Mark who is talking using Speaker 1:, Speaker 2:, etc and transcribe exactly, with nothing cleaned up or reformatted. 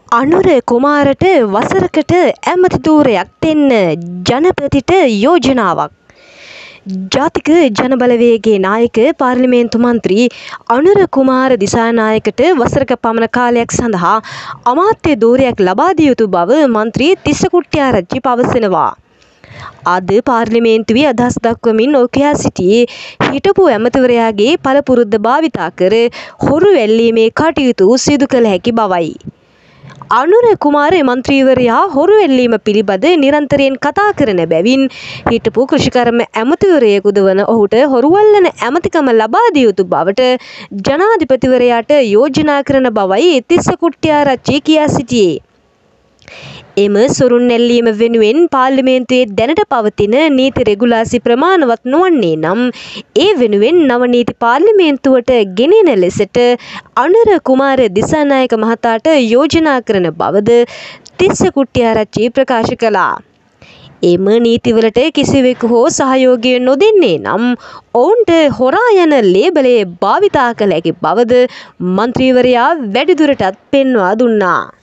Speaker 1: අනුර කුමාරට වසරකට ඇමති ධූරයක් දෙන්න ජනපතිට යෝජනාවක්. ජාතික ජනබලවේගයේ නායක පාර්ලිමේන්තු මන්ත්‍රී අනුර කුමාර දිසානායකට වසරක පමණ කාලයක් සඳහා අමාත්‍ය ධූරයක් ලබා දිය යුතු බව මන්ත්‍රී තිස්ස කුට්ටිආරච්චි පවසනවා. අද පාර්ලිමේන්තුවේ අදහස් දක්වමින් ඔකියා සිටියේ හිටපු ඇමතිවරයාගේ පළපුරුද්ද භාවිතා කර හොරු වැල්ලීමේ කටයුතු සිදු කළ හැකි බවයි. අනුර කුමාර මන්ත්‍රීවරයා හොරු එල්ලීම පිළිබඳ නිරන්තරයෙන් කතා කරන බැවින් හිටපු කෘෂිකර්ම ඇමතිවරයෙකුද වන ඔහුට හොරු අල්ලන ඇමතිකම ලබා දිය යුතු බවට ජනාධිපතිවරයාට යෝජනා කරන බවයි තිස්ස කුට්ටිආරච්චි කියා සිටියේ. එම සොරුන් එල්ලීම වෙනුවෙන් පාර්ලිමේන්තුවේ දැනට පවතින නීති රෙගුලාසි ප්‍රමාණවත් නොවන්නේ නම් ඒ වෙනුවෙන් නව නීති පාර්ලිමේන්තුවට ගෙනෙන ලෙසට අනුර කුමාර දිසානායක මහතාට යෝජනා කරන බවද තිස්ස කුට්ටිආරච්චි ප්‍රකාශ කළා. එම නීතිවලට කිසිවෙකු හෝ සහයෝගය නොදෙන්නේ නම් ඔවුන්ට හොරා යන ලේබලය භාවිතා කළ හැකි බවද මන්ත්‍රීවරයා වැඩිදුරටත් පෙන්වා දුන්නා.